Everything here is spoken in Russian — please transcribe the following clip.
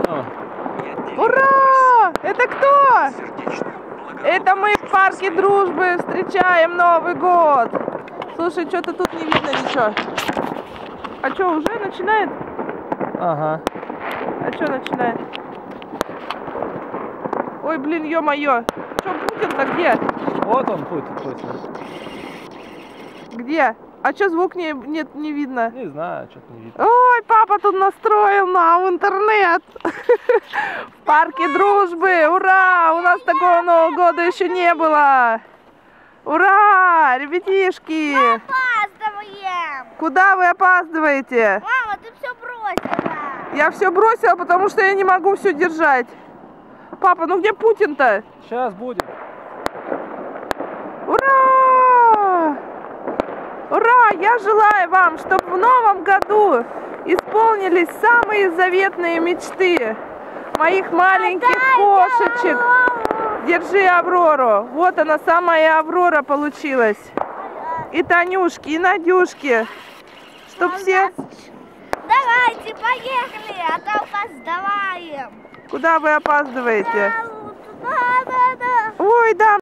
Ура! Это кто? Это мы в парке Дружбы встречаем Новый год. Слушай, что-то тут не видно ничего. А что, уже начинает? Ага. А что начинает? Ой, блин, ё-моё. Что, Путин-то где? Вот он, Путин. Где? А что, звук не видно? Не знаю, что-то не видно. Ой, папа тут настроил нам интернет. В парке Дружбы. Ура! У нас такого Нового года еще не было. Ура! Ребятишки! Мы опаздываем! Куда вы опаздываете? Мама, ты все бросила! Я все бросила, потому что я не могу все держать. Папа, ну где Путин-то? Сейчас будет. Ура! Ура! Я желаю вам, чтобы в новом году исполнились самые заветные мечты моих маленьких кошечек. Держи Аврору. Вот она, самая Аврора получилась. И Танюшки, и Надюшки. Чтоб все... Давайте, поехали, а то опоздаем. Куда вы опаздываете? Да. Ой, да.